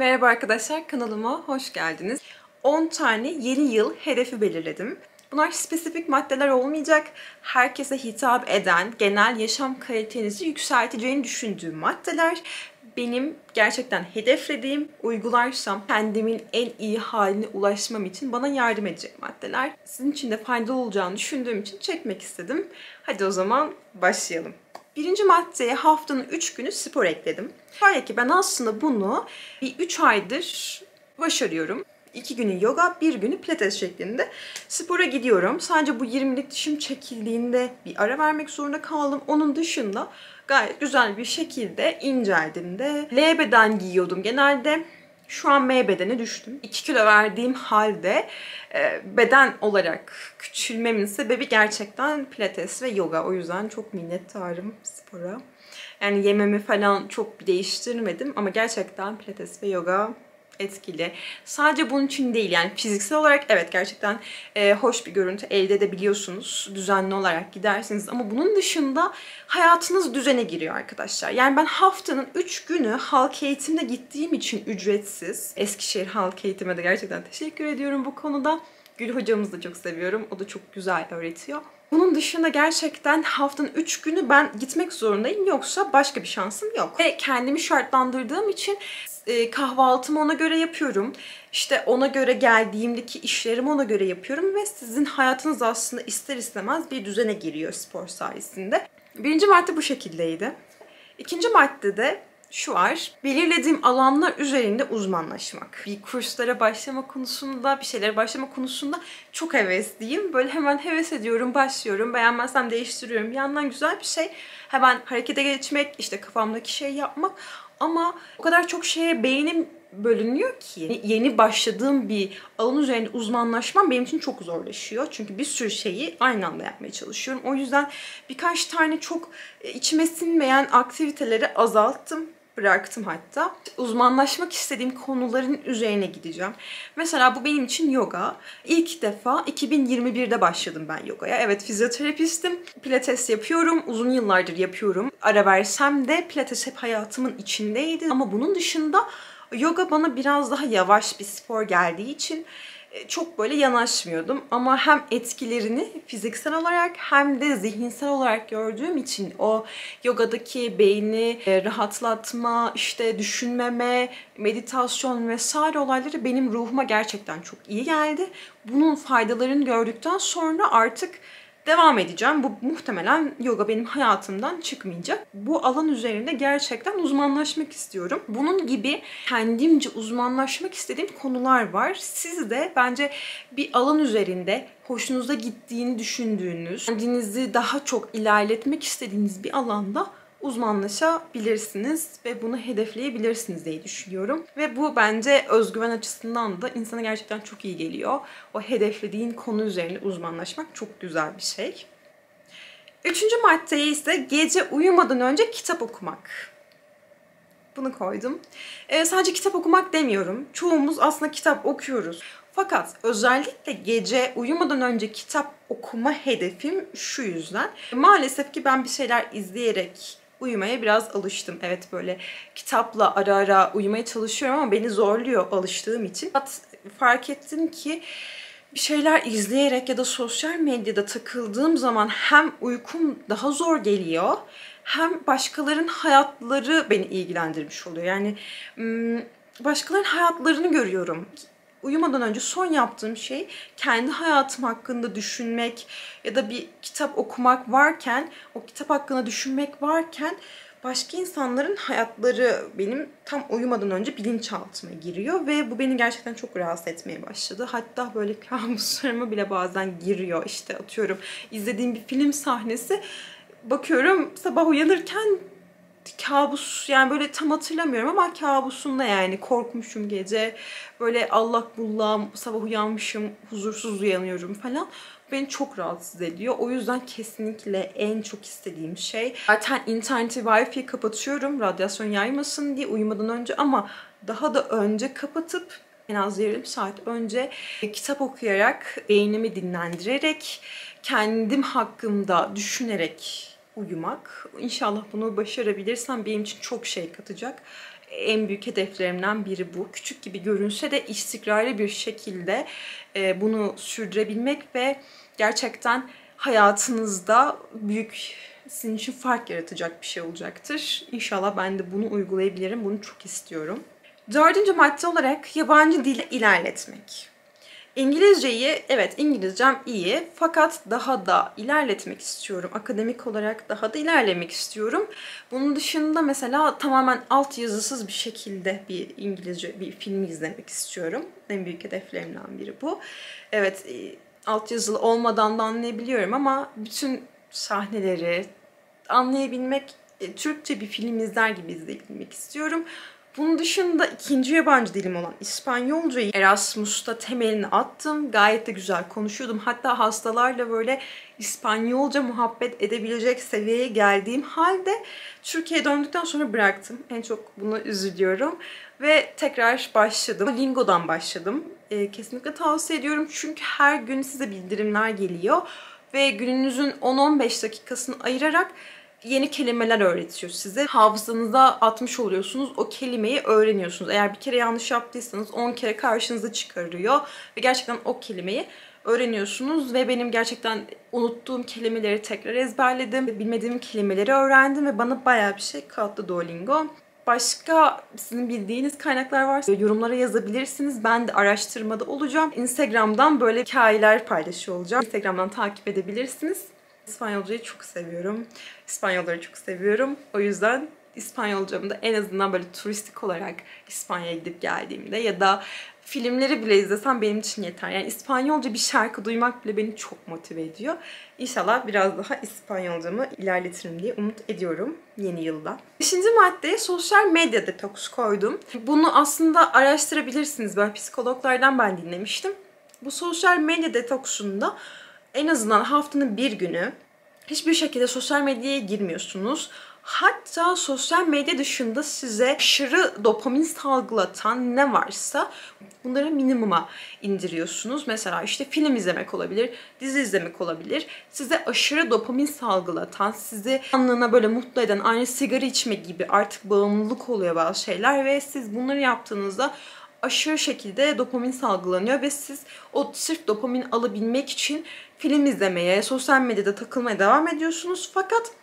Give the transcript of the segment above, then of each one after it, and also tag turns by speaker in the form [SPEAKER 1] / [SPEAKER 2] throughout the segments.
[SPEAKER 1] Merhaba arkadaşlar, kanalıma hoş geldiniz. 10 tane yeni yıl hedefi belirledim. Bunlar spesifik maddeler olmayacak. Herkese hitap eden, genel yaşam kalitenizi yükselteceğini düşündüğüm maddeler. Benim gerçekten hedeflediğim, uygularsam kendimin en iyi haline ulaşmam için bana yardım edecek maddeler. Sizin için de faydalı olacağını düşündüğüm için çekmek istedim. Hadi o zaman başlayalım. Birinci maddeye haftanın 3 günü spor ekledim. Şöyle ki ben aslında bunu bir 3 aydır başarıyorum. 2 günü yoga, 1 günü pilates şeklinde spora gidiyorum. Sadece bu 20'lik dişim çekildiğinde bir ara vermek zorunda kaldım. Onun dışında gayet güzel bir şekilde inceldim de. L beden giyiyordum genelde. Şu an M bedene düştüm. 2 kilo verdiğim halde beden olarak küçülmemin sebebi gerçekten pilates ve yoga. O yüzden çok minnettarım spora. Yani yememi falan çok değiştirmedim ama gerçekten pilates ve yoga etkili. Sadece bunun için değil, yani fiziksel olarak evet gerçekten hoş bir görüntü elde edebiliyorsunuz. Düzenli olarak gidersiniz ama bunun dışında hayatınız düzene giriyor arkadaşlar. Yani ben haftanın 3 günü halk eğitimine gittiğim için ücretsiz. Eskişehir Halk Eğitim'e de gerçekten teşekkür ediyorum bu konuda. Gül hocamızı da çok seviyorum. O da çok güzel öğretiyor. Bunun dışında gerçekten haftanın 3 günü ben gitmek zorundayım. Yoksa başka bir şansım yok. Ve kendimi şartlandırdığım için kahvaltımı ona göre yapıyorum. İşte ona göre geldiğimdeki işlerimi ona göre yapıyorum. Ve sizin hayatınız aslında ister istemez bir düzene giriyor spor sayesinde. Birinci madde bu şekildeydi. İkinci maddede şu var. Belirlediğim alanlar üzerinde uzmanlaşmak. Bir kurslara başlama konusunda, bir şeylere başlama konusunda çok hevesliyim. Böyle hemen heves ediyorum, başlıyorum. Beğenmezsem değiştiriyorum. Bir yandan güzel bir şey. Hemen harekete geçmek, işte kafamdaki şeyi yapmak. Ama o kadar çok şeye beynim bölünüyor ki yeni başladığım bir alan üzerinde uzmanlaşmam benim için çok zorlaşıyor. Çünkü bir sürü şeyi aynı anda yapmaya çalışıyorum. O yüzden birkaç tane çok içime sinmeyen aktiviteleri azalttım. Bıraktım hatta. Uzmanlaşmak istediğim konuların üzerine gideceğim. Mesela bu benim için yoga. İlk defa 2021'de başladım ben yogaya. Evet, fizyoterapistim. Pilates yapıyorum. Uzun yıllardır yapıyorum. Ara versem de pilates hep hayatımın içindeydi. Ama bunun dışında yoga bana biraz daha yavaş bir spor geldiği için çok böyle yanaşmıyordum. Ama hem etkilerini fiziksel olarak hem de zihinsel olarak gördüğüm için o yogadaki beyni rahatlatma, işte düşünmeme, meditasyon vesaire olayları benim ruhuma gerçekten çok iyi geldi. Bunun faydalarını gördükten sonra artık devam edeceğim. Bu muhtemelen yoga benim hayatımdan çıkmayacak. Bu alan üzerinde gerçekten uzmanlaşmak istiyorum. Bunun gibi kendimce uzmanlaşmak istediğim konular var. Siz de bence bir alan üzerinde hoşunuza gittiğini düşündüğünüz, kendinizi daha çok ilerletmek istediğiniz bir alanda uzmanlaşabilirsiniz ve bunu hedefleyebilirsiniz diye düşünüyorum. Ve bu bence özgüven açısından da insana gerçekten çok iyi geliyor. O hedeflediğin konu üzerine uzmanlaşmak çok güzel bir şey. Üçüncü maddeye ise gece uyumadan önce kitap okumak. Bunu koydum. Sadece kitap okumak demiyorum. Çoğumuz aslında kitap okuyoruz. Fakat özellikle gece uyumadan önce kitap okuma hedefim şu yüzden. Maalesef ki ben bir şeyler izleyerek uyumaya biraz alıştım. Evet, böyle kitapla ara ara uyumaya çalışıyorum ama beni zorluyor alıştığım için. Fakat fark ettim ki bir şeyler izleyerek ya da sosyal medyada takıldığım zaman hem uykum daha zor geliyor hem başkalarının hayatları beni ilgilendirmiş oluyor. Yani başkalarının hayatlarını görüyorum. Uyumadan önce son yaptığım şey kendi hayatım hakkında düşünmek ya da bir kitap okumak varken, o kitap hakkında düşünmek varken başka insanların hayatları benim tam uyumadan önce bilinçaltıma giriyor ve bu beni gerçekten çok rahatsız etmeye başladı. Hatta böyle kabuslarıma bile bazen giriyor. İşte atıyorum izlediğim bir film sahnesi, bakıyorum sabah uyanırken kabus, yani böyle tam hatırlamıyorum ama kabusumda, yani korkmuşum gece, böyle allak bullak sabah uyanmışım, huzursuz uyanıyorum falan. Beni çok rahatsız ediyor. O yüzden kesinlikle en çok istediğim şey, zaten interneti, Wi-Fi'yi kapatıyorum radyasyon yaymasın diye uyumadan önce, ama daha da önce kapatıp en az yarım saat önce kitap okuyarak, beynimi dinlendirerek, kendim hakkında düşünerek uyumak. İnşallah bunu başarabilirsem benim için çok şey katacak. en büyük hedeflerimden biri bu. Küçük gibi görünse de istikrarlı bir şekilde bunu sürdürebilmek ve gerçekten hayatınızda büyük, sizin için fark yaratacak bir şey olacaktır. İnşallah ben de bunu uygulayabilirim. Bunu çok istiyorum. Dördüncü madde olarak yabancı dili ilerletmek. İngilizceyi, evet İngilizcem iyi fakat daha da ilerletmek istiyorum. Akademik olarak daha da ilerlemek istiyorum. Bunun dışında mesela tamamen altyazısız bir şekilde bir İngilizce bir film izlemek istiyorum. En büyük hedeflerimden biri bu. Evet, altyazılı olmadan da anlayabiliyorum ama bütün sahneleri anlayabilmek, Türkçe bir film izler gibi izleyebilmek istiyorum. Bunun dışında ikinci yabancı dilim olan İspanyolcayı Erasmus'ta temelini attım. Gayet de güzel konuşuyordum. Hatta hastalarla böyle İspanyolca muhabbet edebilecek seviyeye geldiğim halde Türkiye'ye döndükten sonra bıraktım. En çok buna üzülüyorum. Ve tekrar başladım. Duolingo'dan başladım. Kesinlikle tavsiye ediyorum çünkü her gün size bildirimler geliyor. Ve gününüzün 10-15 dakikasını ayırarak yeni kelimeler öğretiyor size. Hafızanıza atmış oluyorsunuz. O kelimeyi öğreniyorsunuz. Eğer bir kere yanlış yaptıysanız 10 kere karşınıza çıkarıyor. Ve gerçekten o kelimeyi öğreniyorsunuz. Ve benim gerçekten unuttuğum kelimeleri tekrar ezberledim. Bilmediğim kelimeleri öğrendim ve bana bayağı bir şey kattı Duolingo. Başka sizin bildiğiniz kaynaklar varsa yorumlara yazabilirsiniz. Ben de araştırmada olacağım. Instagram'dan böyle hikayeler paylaşıyor olacağım. Instagram'dan takip edebilirsiniz. İspanyolcayı çok seviyorum. İspanyolları çok seviyorum. O yüzden İspanyolcamı da en azından böyle turistik olarak İspanya'ya gidip geldiğimde ya da filmleri bile izlesem benim için yeter. Yani İspanyolca bir şarkı duymak bile beni çok motive ediyor. İnşallah biraz daha İspanyolcamı ilerletirim diye umut ediyorum yeni yılda. Beşinci maddeye sosyal medya detoks koydum. Bunu aslında araştırabilirsiniz. Böyle psikologlardan ben dinlemiştim. Bu sosyal medya detoksunda en azından haftanın bir günü hiçbir şekilde sosyal medyaya girmiyorsunuz. Hatta sosyal medya dışında size aşırı dopamin salgılatan ne varsa bunları minimuma indiriyorsunuz. Mesela işte film izlemek olabilir, dizi izlemek olabilir. Size aşırı dopamin salgılatan, sizi anlığına böyle mutlu eden, aynı sigara içme gibi artık bağımlılık oluyor bazı şeyler ve siz bunları yaptığınızda aşırı şekilde dopamin salgılanıyor ve siz o sırf dopamin alabilmek için film izlemeye, sosyal medyada takılmaya devam ediyorsunuz. Fakat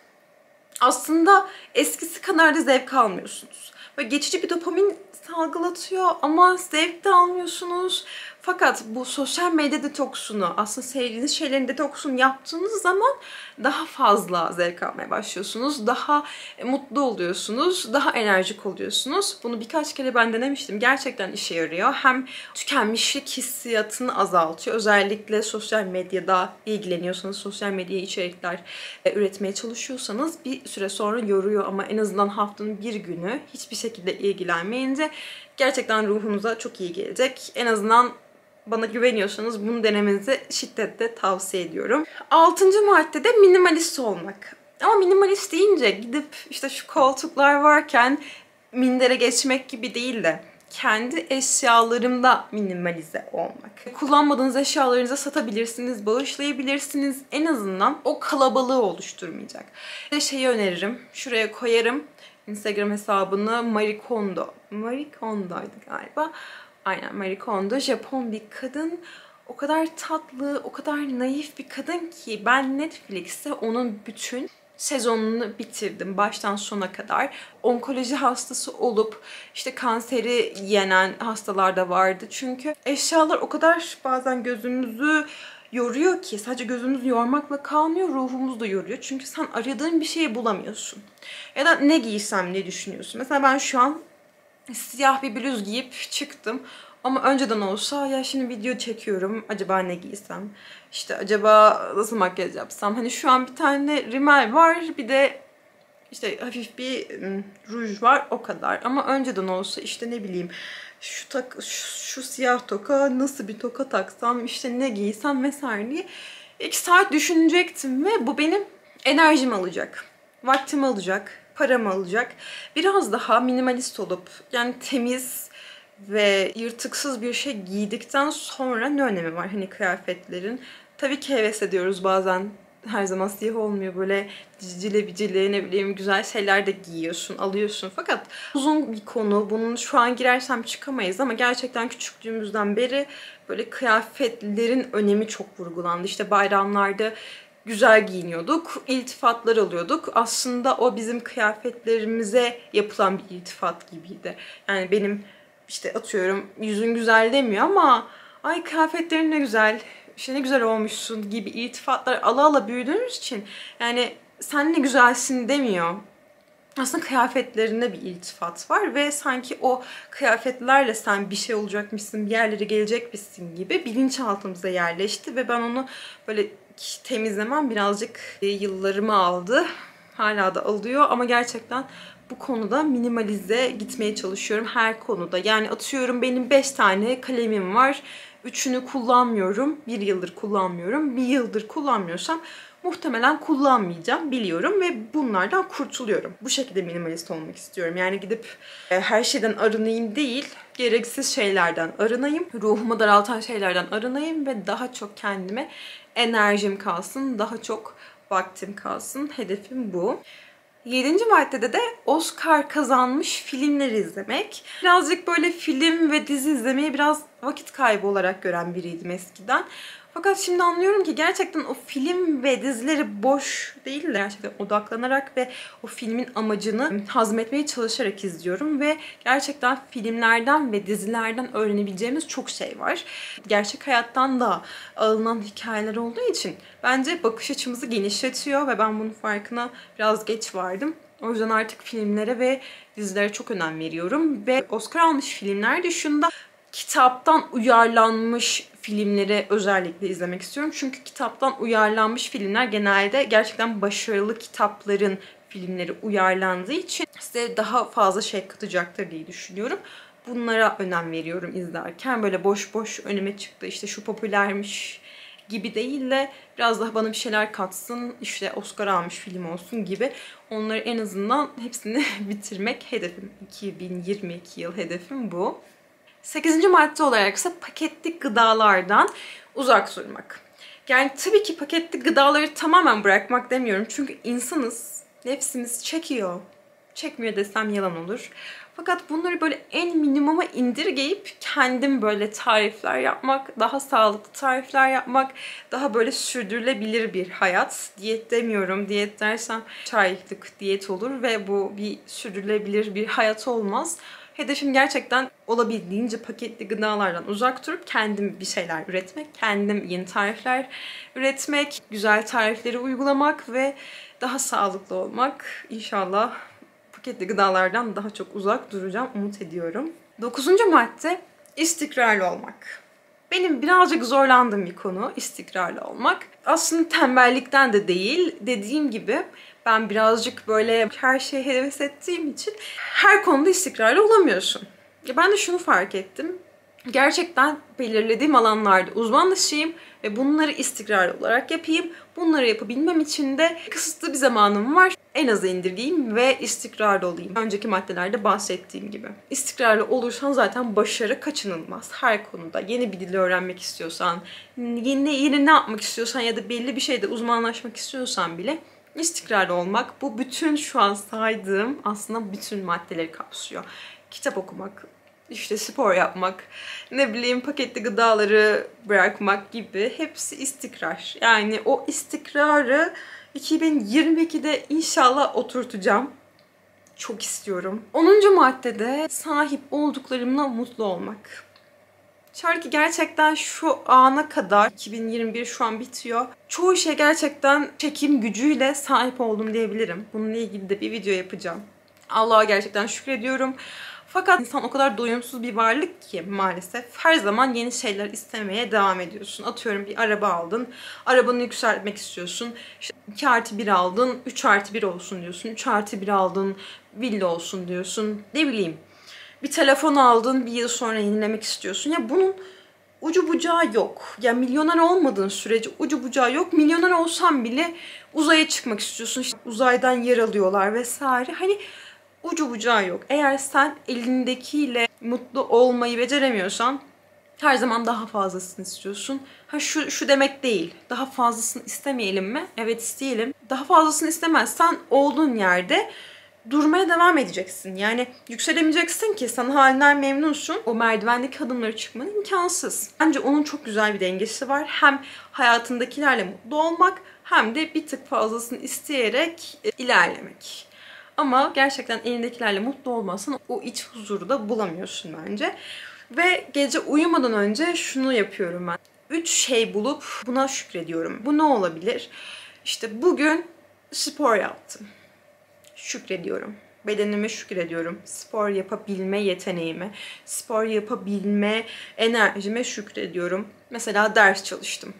[SPEAKER 1] aslında eskisi kadar da zevk almıyorsunuz. Böyle geçici bir dopamin salgılatıyor ama zevk de almıyorsunuz. Fakat bu sosyal medya detoksunu, aslında sevdiğiniz şeylerin detoksunu yaptığınız zaman daha fazla zevk almaya başlıyorsunuz. Daha mutlu oluyorsunuz, daha enerjik oluyorsunuz. Bunu birkaç kere ben denemiştim. Gerçekten işe yarıyor. Hem tükenmişlik hissiyatını azaltıyor. Özellikle sosyal medyada ilgileniyorsanız, sosyal medya içerikler üretmeye çalışıyorsanız bir süre sonra yoruyor ama en azından haftanın bir günü hiçbir şekilde ilgilenmeyince gerçekten ruhunuza çok iyi gelecek. En azından bana güveniyorsanız bunu denemenizi şiddetle tavsiye ediyorum. Altıncı maddede minimalist olmak. Ama minimalist deyince gidip işte şu koltuklar varken mindere geçmek gibi değil de kendi eşyalarımda minimalize olmak. Kullanmadığınız eşyalarınızı satabilirsiniz, bağışlayabilirsiniz. En azından o kalabalığı oluşturmayacak. Şeyi öneririm, şuraya koyarım. Instagram hesabını Marie Kondo. Marie Kondo'ydu galiba. Aynen Marie Kondo. Japon bir kadın. O kadar tatlı, o kadar naif bir kadın ki ben Netflix'te onun bütün sezonunu bitirdim baştan sona kadar. Onkoloji hastası olup işte kanseri yenen hastalar da vardı. Çünkü eşyalar o kadar bazen gözümüzü yoruyor ki sadece gözümüzü yormakla kalmıyor, ruhumuzu da yoruyor. Çünkü sen aradığın bir şeyi bulamıyorsun. Ya da ne giysem ne düşünüyorsun. Mesela ben şu an siyah bir bluz giyip çıktım. Ama önceden olsa ya şimdi video çekiyorum. Acaba ne giysem? İşte acaba nasıl makyaj yapsam? Hani şu an bir tane rimel var. Bir de işte hafif bir ruj var. O kadar. Ama önceden olsa işte ne bileyim şu siyah toka nasıl bir toka taksam işte ne giysem vesaire diye 2 saat düşünecektim ve bu benim enerjimi alacak. Vaktimi alacak. Paramı alacak. Biraz daha minimalist olup yani temiz ve yırtıksız bir şey giydikten sonra ne önemi var hani kıyafetlerin? Tabii ki heves ediyoruz bazen her zaman siyah olmuyor. Böyle cicili bicili ne bileyim güzel şeyler de giyiyorsun, alıyorsun. Fakat uzun bir konu. Bunun şu an girersem çıkamayız ama gerçekten küçüklüğümüzden beri böyle kıyafetlerin önemi çok vurgulandı. İşte bayramlarda güzel giyiniyorduk, iltifatlar alıyorduk. Aslında o bizim kıyafetlerimize yapılan bir iltifat gibiydi. Yani benim işte atıyorum yüzün güzel demiyor ama ay kıyafetlerin ne güzel, işte ne güzel olmuşsun gibi iltifatlar ala ala büyüdüğümüz için yani sen ne güzelsin demiyor. Aslında kıyafetlerinde bir iltifat var ve sanki o kıyafetlerle sen bir şey olacakmışsın, bir yerlere gelecekmişsin gibi bilinçaltımıza yerleşti ve ben onu böyle temizlemem birazcık yıllarımı aldı. Hala da alıyor ama gerçekten bu konuda minimalize gitmeye çalışıyorum her konuda. Yani atıyorum benim 5 tane kalemim var. 3'ünü kullanmıyorum. 1 yıldır kullanmıyorum. 1 yıldır kullanmıyorsam muhtemelen kullanmayacağım biliyorum ve bunlardan kurtuluyorum. Bu şekilde minimalist olmak istiyorum. Yani gidip her şeyden arınayım değil, gereksiz şeylerden arınayım, ruhumu daraltan şeylerden arınayım ve daha çok kendime enerjim kalsın, daha çok vaktim kalsın. Hedefim bu. 7. maddede de Oscar kazanmış filmleri izlemek. Birazcık böyle film ve dizi izlemeyi biraz vakit kaybı olarak gören biriydim eskiden. Fakat şimdi anlıyorum ki gerçekten o film ve dizileri boş değil de gerçekten odaklanarak ve o filmin amacını hazmetmeye çalışarak izliyorum ve gerçekten filmlerden ve dizilerden öğrenebileceğimiz çok şey var. Gerçek hayattan da alınan hikayeler olduğu için bence bakış açımızı genişletiyor ve ben bunun farkına biraz geç vardım. O yüzden artık filmlere ve dizilere çok önem veriyorum ve Oscar almış filmler dışında kitaptan uyarlanmış filmleri özellikle izlemek istiyorum. Çünkü kitaptan uyarlanmış filmler genelde gerçekten başarılı kitapların filmleri uyarlandığı için size daha fazla şey katacaktır diye düşünüyorum. Bunlara önem veriyorum izlerken. Böyle boş boş önüme çıktı işte şu popülermiş gibi değil de biraz daha bana bir şeyler katsın, işte Oscar almış film olsun gibi. Onları en azından hepsini bitirmek hedefim. 2022 yıl hedefim bu. 8. madde olarak ise paketli gıdalardan uzak durmak. Yani tabii ki paketli gıdaları tamamen bırakmak demiyorum. Çünkü insanız, nefsimiz çekiyor. Çekmiyor desem yalan olur. Fakat bunları böyle en minimuma indirgeyip kendim böyle tarifler yapmak, daha sağlıklı tarifler yapmak, daha böyle sürdürülebilir bir hayat. Diyet demiyorum. Diyet dersem çaylık diyet olur ve bu bir sürdürülebilir bir hayat olmaz. Hedefim gerçekten olabildiğince paketli gıdalardan uzak durup kendim bir şeyler üretmek, kendim yeni tarifler üretmek, güzel tarifleri uygulamak ve daha sağlıklı olmak. İnşallah paketli gıdalardan daha çok uzak duracağım, umut ediyorum. 9. madde istikrarlı olmak. Benim birazcık zorlandığım bir konu istikrarlı olmak. Aslında tembellikten de değil, dediğim gibi ben birazcık böyle her şeye heves ettiğim için her konuda istikrarlı olamıyorsun. Ben de şunu fark ettim. Gerçekten belirlediğim alanlarda uzmanlaşayım ve bunları istikrarlı olarak yapayım. Bunları yapabilmem için de kısıtlı bir zamanım var. En aza indirgeyim ve istikrarlı olayım. Önceki maddelerde bahsettiğim gibi. İstikrarlı olursan zaten başarı kaçınılmaz. Her konuda yeni bir dil öğrenmek istiyorsan, yeni ne yapmak istiyorsan ya da belli bir şeyde uzmanlaşmak istiyorsan bile istikrarlı olmak bu bütün şu an saydığım aslında bütün maddeleri kapsıyor. Kitap okumak, işte spor yapmak, ne bileyim paketli gıdaları bırakmak gibi hepsi istikrar. Yani o istikrarı 2022'de inşallah oturtacağım. Çok istiyorum. 10. maddede sahip olduklarımla mutlu olmak. Şöyle ki gerçekten şu ana kadar 2021 şu an bitiyor. Çoğu şey gerçekten çekim gücüyle sahip oldum diyebilirim. Bununla ilgili de bir video yapacağım. Allah'a gerçekten şükrediyorum. Fakat insan o kadar doyumsuz bir varlık ki maalesef her zaman yeni şeyler istemeye devam ediyorsun. Atıyorum bir araba aldın, arabanı yükseltmek istiyorsun. İşte 2+1 aldın, 3+1 olsun diyorsun. 3+1 aldın, villa olsun diyorsun. Ne bileyim. Bir telefon aldın, bir yıl sonra yenilemek istiyorsun. Ya bunun ucu bucağı yok. Ya milyoner olmadığın sürece ucu bucağı yok. Milyoner olsan bile uzaya çıkmak istiyorsun. İşte uzaydan yer alıyorlar vesaire. Hani ucu bucağı yok. Eğer sen elindekiyle mutlu olmayı beceremiyorsan Her zaman daha fazlasını istiyorsun. Şu demek değil. Daha fazlasını istemeyelim mi? Evet, isteyelim. Daha fazlasını istemezsen olduğun yerde durmaya devam edeceksin. Yani yükselemeyeceksin ki, sana halinden memnunsun. O merdivendeki adımları çıkman imkansız. Bence onun çok güzel bir dengesi var. Hem hayatındakilerle mutlu olmak hem de bir tık fazlasını isteyerek ilerlemek. Ama gerçekten elindekilerle mutlu olmazsan o iç huzuru da bulamıyorsun bence. Ve gece uyumadan önce şunu yapıyorum ben. 3 şey bulup buna şükrediyorum. Bu ne olabilir? İşte bugün spor yaptım. Şükrediyorum. Bedenime şükrediyorum. Spor yapabilme yeteneğime, spor yapabilme enerjime şükrediyorum. Mesela ders çalıştım.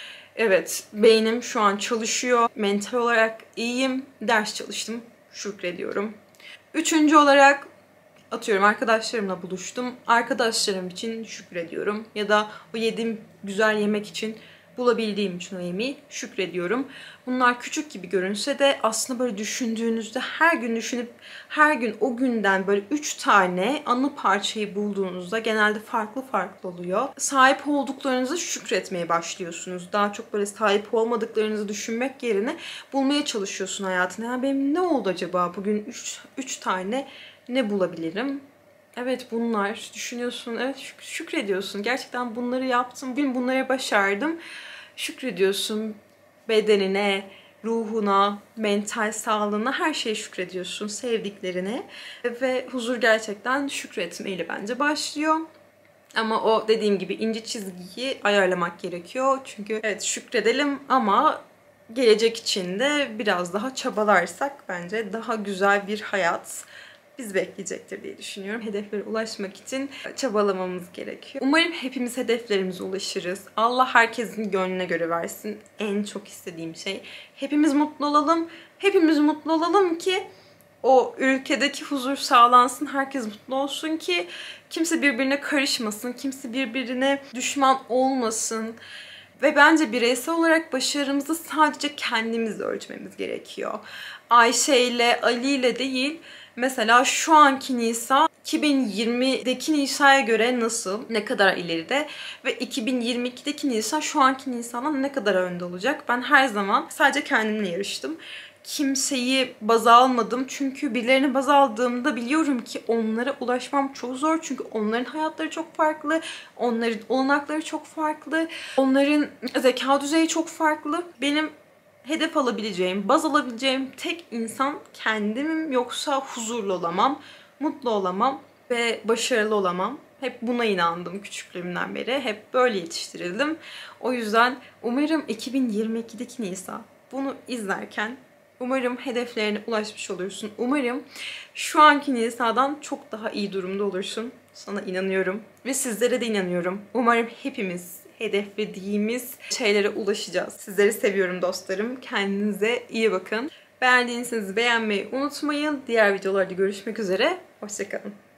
[SPEAKER 1] Evet, beynim şu an çalışıyor. Mental olarak iyiyim. Ders çalıştım. Şükrediyorum. Üçüncü olarak atıyorum arkadaşlarımla buluştum. Arkadaşlarım için şükrediyorum. Ya da o yediğim güzel yemek için, bulabildiğim için o yemeği şükrediyorum. Bunlar küçük gibi görünse de aslında böyle düşündüğünüzde, her gün düşünüp her gün o günden böyle 3 tane anı parçayı bulduğunuzda genelde farklı farklı oluyor. Sahip olduklarınızı şükretmeye başlıyorsunuz. Daha çok böyle sahip olmadıklarınızı düşünmek yerine bulmaya çalışıyorsun hayatına. Yani benim ne oldu acaba bugün 3 tane ne bulabilirim? Evet, bunlar düşünüyorsun, evet şükrediyorsun. Gerçekten bunları yaptım, bugün bunları başardım. Şükrediyorsun bedenine, ruhuna, mental sağlığına, her şeye şükrediyorsun, sevdiklerine. Ve huzur gerçekten şükretmeyle bence başlıyor. Ama o dediğim gibi ince çizgiyi ayarlamak gerekiyor. Çünkü evet şükredelim ama gelecek için de biraz daha çabalarsak bence daha güzel bir hayat bizi bekleyecektir diye düşünüyorum. Hedeflere ulaşmak için çabalamamız gerekiyor. Umarım hepimiz hedeflerimize ulaşırız. Allah herkesin gönlüne göre versin. En çok istediğim şey. Hepimiz mutlu olalım. Hepimiz mutlu olalım ki o ülkedeki huzur sağlansın. Herkes mutlu olsun ki kimse birbirine karışmasın. Kimse birbirine düşman olmasın. Ve bence bireysel olarak başarımızı sadece kendimiz ölçmemiz gerekiyor. Ayşe ile Ali ile değil. Mesela şu anki Nisa 2020'deki Nisa'ya göre nasıl, ne kadar ileride ve 2022'deki Nisa şu anki Nisa'dan ne kadar önde olacak? Ben her zaman sadece kendimle yarıştım. Kimseyi baz almadım çünkü birilerini baz aldığımda biliyorum ki onlara ulaşmam çok zor. Çünkü onların hayatları çok farklı, onların olanakları çok farklı, onların zeka düzeyi çok farklı. Benim hedef alabileceğim, baz alabileceğim tek insan kendimim, yoksa huzurlu olamam, mutlu olamam ve başarılı olamam. Hep buna inandım küçüklüğümden beri. Hep böyle yetiştirildim. O yüzden umarım 2022'deki Nisa bunu izlerken umarım hedeflerine ulaşmış olursun. Umarım şu anki Nisa'dan çok daha iyi durumda olursun. Sana inanıyorum ve sizlere de inanıyorum. Umarım hepimiz hedeflediğimiz şeylere ulaşacağız. Sizleri seviyorum dostlarım. Kendinize iyi bakın. Beğendiyseniz beğenmeyi unutmayın. Diğer videolarda görüşmek üzere. Hoşça kalın.